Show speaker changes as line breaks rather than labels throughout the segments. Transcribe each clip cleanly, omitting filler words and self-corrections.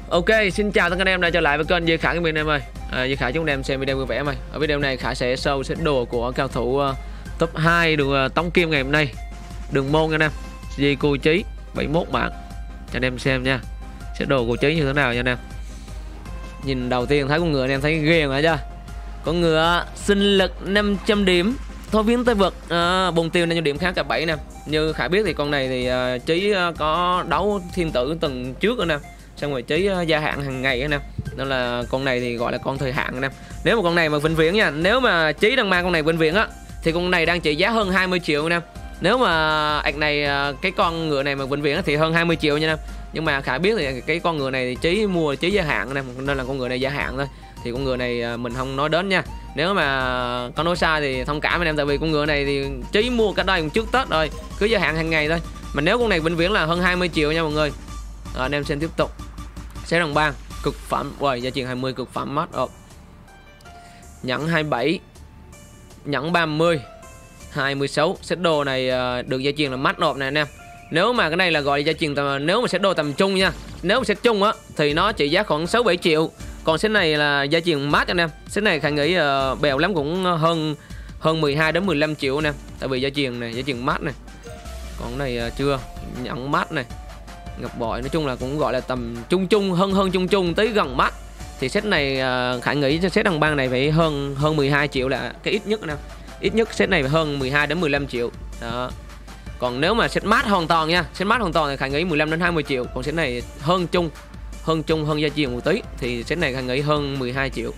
Ok, xin chào tất cả anh em đã trở lại với kênh Duy Khải của mình em ơi. Duy Khải chúc anh em xem video vui vẻ em ơi. Ở video này Khải sẽ show set đồ của cao thủ top 2 đường Tống Kim ngày hôm nay. Đường môn nha anh em. Di Cù Chí 71 mạng. Cho anh em xem nha. Set đồ của Chí như thế nào nha anh em. Nhìn đầu tiên thấy con ngựa anh em thấy ghê mà chưa? Con ngựa sinh lực 500 điểm. Thôi biến tới vực bùng tiêu 500 điểm khá cả 7 nè. Như Khải biết thì con này thì Chí có đấu thiên tử tuần trước nữa nè. Xong rồi Chí gia hạn hàng ngày anh em, nên là con này thì gọi là con thời hạn anh em. Nếu mà con này mà vĩnh viễn nha, nếu mà Chí đang mang con này vĩnh viễn á thì con này đang trị giá hơn 20 triệu anh em. Nếu mà ạch này cái con ngựa này mà vĩnh viễn thì hơn 20 triệu nha anh em. Nhưng mà Khải biết thì cái con ngựa này thì Chí mua Chí gia hạn anh em, nên là con ngựa này gia hạn thôi. Thì con ngựa này mình không nói đến nha. Nếu mà có nói sai thì thông cảm anh em, tại vì con ngựa này thì Chí mua cả đây trước Tết rồi, cứ gia hạn hàng ngày thôi. Mà nếu con này vĩnh viễn là hơn 20 triệu nha mọi người. Anh em xem tiếp tục. Xe đồng bang cực phẩm, rồi giá tiền 20 cực phẩm mắt nhẫn 27, nhẫn 30, 26. Set đồ này được giá tiền là mắt nộp này anh em. Nếu mà cái này là gọi là giá tiền nếu mà set đồ tầm trung nha, nếu mà set trung á thì nó trị giá khoảng 6-7 triệu. Còn set này là giá tiền mát anh em. Set này Khải nghĩ bèo lắm cũng hơn 12 đến 15 triệu anh em. Tại vì giá tiền này, giá tiền mát này. Còn cái này chưa, nhẫn mát này, ngọc bội, nói chung là cũng gọi là tầm trung hơn trung tới gần mắt. Thì set này Khải nghĩ cho set đồng bang này phải hơn 12 triệu là cái ít nhất nè. Ít nhất set này phải hơn 12 đến 15 triệu. Đó. Còn nếu mà set mát hoàn toàn nha, set mát hoàn toàn thì Khải nghĩ 15 đến 20 triệu. Còn set này hơn giá tiền một tí thì set này Khải nghĩ hơn 12 triệu.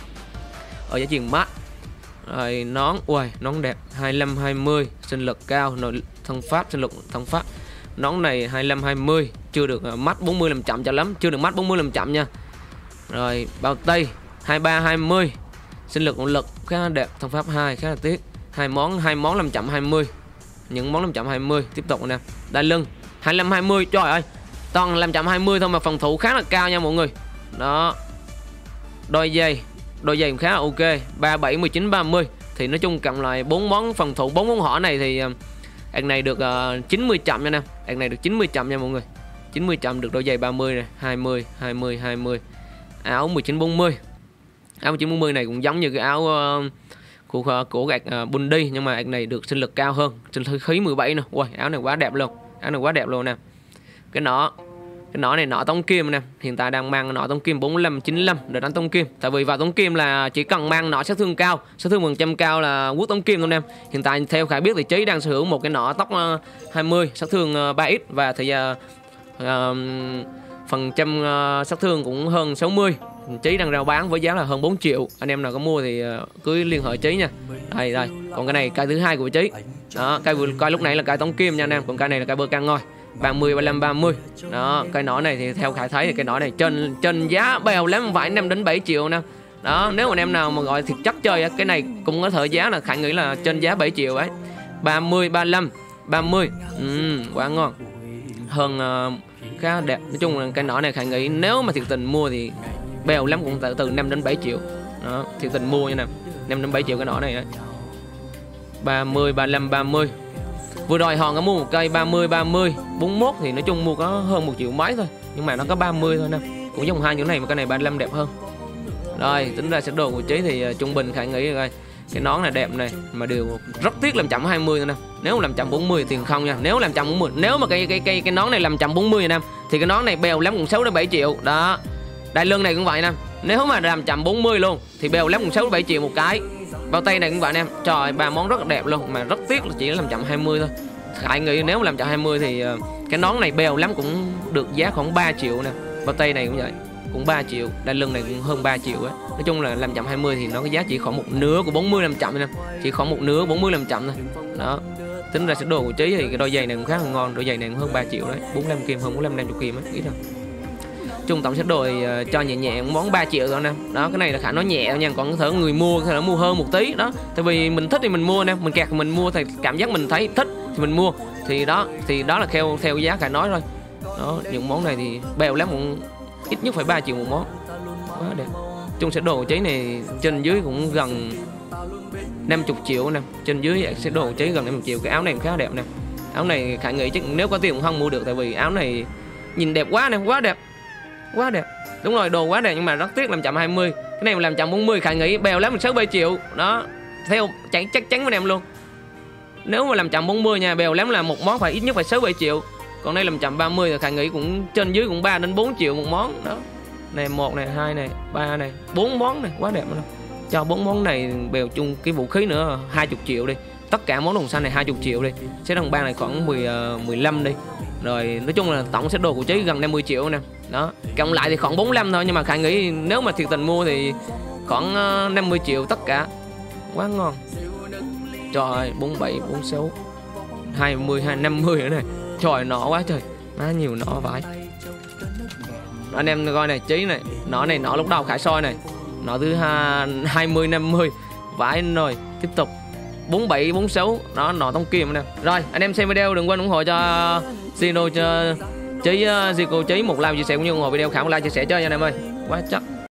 Ở giá tiền mát. Rồi nón, ui nón đẹp 25 20, sinh lực cao, nội thân pháp, sinh lực thân pháp. Nón này 25-20, chưa được mắt 40 làm chậm cho lắm, chưa được mắt 40 làm chậm nha. Rồi bao tay 23-20, sinh lực nội lực khá đẹp, thông pháp 2 khá là tiếc. Hai món làm chậm 20, những món làm chậm 20. Tiếp tục nè, đai lưng 25-20, trời ơi toàn làm chậm 20 thôi mà phòng thủ khá là cao nha mọi người. Đó, đôi giày cũng khá là ok, 37 19 30. Thì nói chung cộng lại 4 món phòng thủ, 4 món hỏa này thì ạc này được 90 chậm nha nè. Ạc này được 90 chậm nha mọi người. 90 chậm được đôi giày 30 này, 20 20 20. Áo 19 40. Áo 19 40 này cũng giống như cái áo của ạc Bundy, nhưng mà ạc này được sinh lực cao hơn, sinh khí 17 nè. Ui, áo này quá đẹp luôn. Áo này quá đẹp luôn nè. Cái nỏ này nỏ Tống Kim nè, hiện tại đang mang nỏ Tống Kim 45 95 để đánh Tống Kim. Tại vì vào Tống Kim là chỉ cần mang nỏ sát thương cao, sát thương 100 cao là quốc Tống Kim thôi em. Hiện tại theo Khải biết thì Chí đang sở hữu một cái nỏ tốc 20 sát thương 3x và thì phần trăm sát thương cũng hơn 60. Chí đang rao bán với giá là hơn 4 triệu. Anh em nào có mua thì cứ liên hệ Chí nha. Đây. Còn cái này cây thứ hai của Chí. Đó, cây lúc nãy là cây Tống Kim nha anh em, còn cây này là cây bơ can ngôi. 30 35 30. Đó, cây nỏ này thì theo Khải thấy thì cây nỏ này trên giá bèo lắm, phải 5 đến 7 triệu nè. Đó, nếu mà anh em nào mà gọi thiệt chắc chơi cái này cũng có thời giá là Khải nghĩ là trên giá 7 triệu ấy. 30 35 30. Quá ngon. Hơn khá đẹp. Nói chung là cây nỏ này Khải nghĩ nếu mà thiệt tình mua thì bèo lắm cũng từ 5 đến 7 triệu. Đó, thiệt tình mua như nè. 5 đến 7 triệu cái nỏ này ấy. 30 35 30. Vừa rồi Hòn có mua một cây 30 30 41 thì nói chung mua có hơn 1 triệu mấy thôi, nhưng mà nó có 30 thôi nè. Cũng giống hai những này mà cái này 35 đẹp hơn. Rồi tính ra set đồ của Chí thì trung bình Khải nghĩ rồi. Cái nón này đẹp này mà điều rất tiếc làm chậm 20 thôi nè. Nếu làm chậm 40 thì không nha. Nếu làm chậm 40, nếu mà cái nón này làm chậm 40 nè thì cái nón này bèo lắm cũng 6 đến 7 triệu. Đó. Đai lưng này cũng vậy nè. Nếu mà làm chậm 40 luôn thì bèo lắm cũng 6 đến 7 triệu một cái. Bao tay này cũng vậy em. Trời, 3 món rất là đẹp luôn mà rất tiếc là chỉ làm chậm 20 thôi. Khải nghĩ nếu mà làm chậm 20 thì cái nón này bèo lắm cũng được giá khoảng 3 triệu nè. Bao tay này cũng vậy, cũng 3 triệu. Đai lưng này cũng hơn 3 triệu ấy. Nói chung là làm chậm 20 thì nó có giá chỉ khoảng một nửa của 40 làm chậm nè. Chỉ khoảng một nửa 40 làm chậm thôi. Đó. Tính ra set đồ của Chí thì cái đôi giày này cũng khá là ngon. Đôi giày này cũng hơn 3 triệu đấy. 45 kim, hơn 45 50 kim ấy, ít thôi. Trung tổng set đồ thì cho nhẹ món 3 triệu thôi nè. Đó, cái này là Khả nói nhẹ thôi nha, còn có thể người mua có thể mua hơn một tí đó. Tại vì mình thích thì mình mua nè, mình kẹt thì mình mua, thì cảm giác mình thấy thích thì mình mua. Thì đó là theo giá Khả nói thôi. Đó, những món này thì bèo lắm cũng ít nhất phải 3 triệu một món. Quá đẹp. Trung set đồ của Chí này trên dưới cũng gần 50 triệu nè. Trên dưới set đồ của Chí gần 50 triệu. Cái áo này cũng khá đẹp nè. Áo này Khả nghĩ chắc nếu có tiền cũng không mua được, tại vì áo này nhìn đẹp quá nè, quá đẹp. Quá đẹp. Đúng rồi, đồ quá đẹp nhưng mà rất tiếc làm chậm 20. Cái này mà làm chậm 40 Khải nghĩ bèo lắm 67 triệu. Đó, theo chắc chắn với anh em luôn. Nếu mà làm chậm 40 nha, bèo lắm là một món phải ít nhất phải 67 triệu. Còn đây làm chậm 30 thì Khải nghĩ cũng trên dưới cũng 3 đến 4 triệu một món đó. Này 1 này, 2 này, 3 này, 4 món này, quá đẹp luôn. Cho 4 món này bèo chung cái vũ khí nữa 20 triệu đi. Tất cả món đồng xanh này 20 triệu đi. Set đồng bang này khoảng 15 đi. Rồi nói chung là tổng set đồ của Chí gần 50 triệu nè. Đó, cộng lại thì khoảng 45 thôi, nhưng mà Khải nghĩ nếu mà thiệt tình mua thì khoảng 50 triệu tất cả. Quá ngon. Trời, 47, 46, 20, 50 nữa này. Trời, nọ quá trời. Má nhiều nọ vãi. Anh em coi này, Chí này, nọ lúc đầu Khải soi này. Nọ thứ 20, 50. Vãi rồi, tiếp tục 47, 46. Đó, nọ tông kim nè. Rồi, anh em xem video đừng quên ủng hộ cho Zino, cho Chí, Zico Chí một like chia sẻ cũng như ủng hộ video Khải một like chia sẻ cho anh em ơi. Quá chắc.